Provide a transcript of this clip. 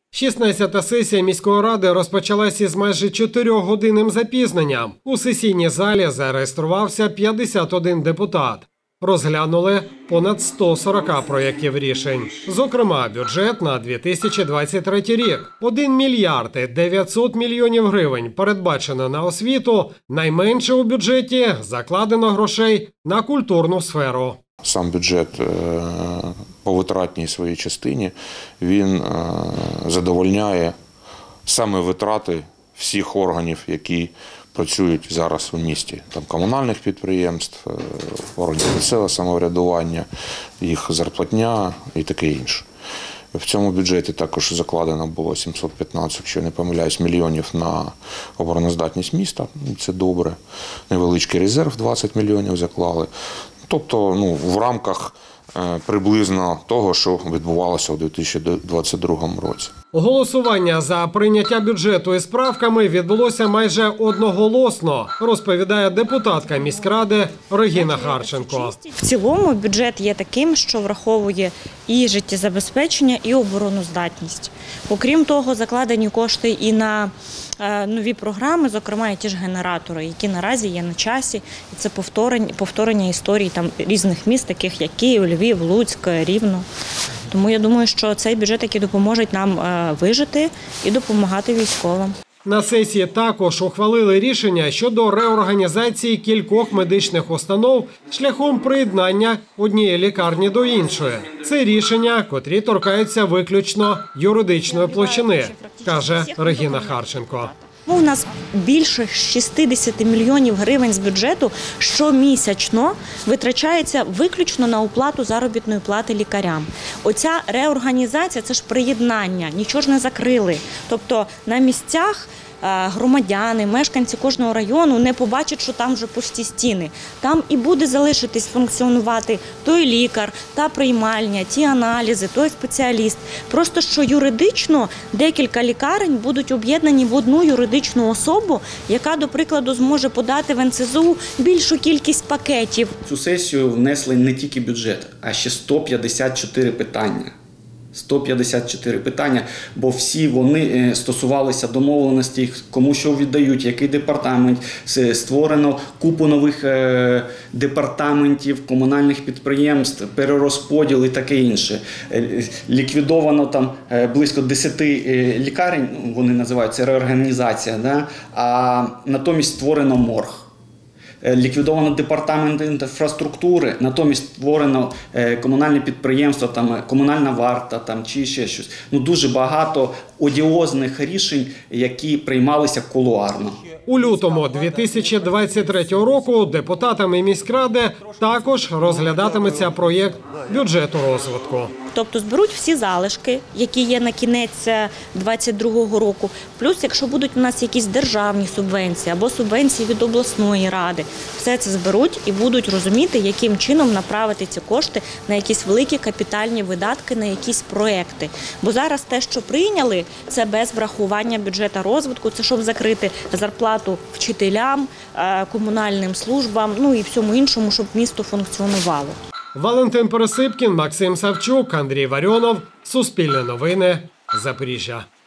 16-та сесія міської ради розпочалася із майже 4-годинним запізненням. У сесійній залі зареєструвався 51 депутат. Розглянули понад 140 проєктів рішень. Зокрема, бюджет на 2023 рік. 1 мільярд 900 мільйонів гривень передбачено на освіту. Найменше у бюджеті закладено грошей на культурну сферу. Сам бюджет по витратній своїй частині, він задовольняє саме витрати всіх органів, які працюють зараз у місті. Там комунальних підприємств, органів місцевого самоврядування, їх зарплатня і таке інше. В цьому бюджеті також закладено було 715, якщо не помиляюсь, мільйонів на обороноздатність міста. Це добре. Невеличкий резерв 20 мільйонів заклали. Тобто, в рамках приблизно того, що відбувалося у 2022 році. Голосування за прийняття бюджету із правками відбулося майже одноголосно, розповідає депутатка міськради Регіна Харченко. В цілому бюджет є таким, що враховує і життєзабезпечення, і обороноздатність. Окрім того, закладені кошти і на нові програми, зокрема і ті ж генератори, які наразі є на часі. І це повторення історій різних міст, таких як Київ, Львів, Луцьк, Рівно. Тому я думаю, що цей бюджет, який допоможе нам вижити і допомагати військовим. На сесії також ухвалили рішення щодо реорганізації кількох медичних установ шляхом приєднання однієї лікарні до іншої. Це рішення, котрі торкаються виключно юридичної площини, каже Регіна Харченко. У нас більше 60 мільйонів гривень з бюджету щомісячно витрачається виключно на оплату заробітної плати лікарям. Оця реорганізація – це ж приєднання, нічого ж не закрили. Тобто на місцях громадяни, мешканці кожного району не побачать, що там вже пусті стіни. Там і буде залишитись функціонувати той лікар, та приймальня, ті аналізи, той спеціаліст. Просто що юридично декілька лікарень будуть об'єднані в одну юридичну особу, яка, до прикладу, зможе подати в НСЗУ більшу кількість пакетів. Цю сесію внесли не тільки бюджет, а ще 154 питання. 154 питання, бо всі вони стосувалися домовленості, кому що віддають, який департамент. Створено купу нових департаментів, комунальних підприємств, перерозподіл і таке інше. Ліквідовано там близько 10 лікарень, вони називаються реорганізація, да? А натомість створено морг. Ліквідовано департамент інфраструктури, натомість створено комунальне підприємство, комунальна варта чи ще щось. Дуже багато одіозних рішень, які приймалися кулуарно. У лютому 2023 року депутатами міськради також розглядатиметься проєкт бюджету розвитку. Тобто зберуть всі залишки, які є на кінець 2022 року, плюс якщо будуть у нас якісь державні субвенції або субвенції від обласної ради, все це зберуть і будуть розуміти, яким чином направити ці кошти на якісь великі капітальні видатки, на якісь проекти. Бо зараз те, що прийняли, це без врахування бюджету розвитку, це щоб закрити зарплату вчителям, комунальним службам, і всьому іншому, щоб місто функціонувало. Валентин Пересипкін, Максим Савчук, Андрій Варіонов. Суспільне новини. Запоріжжя.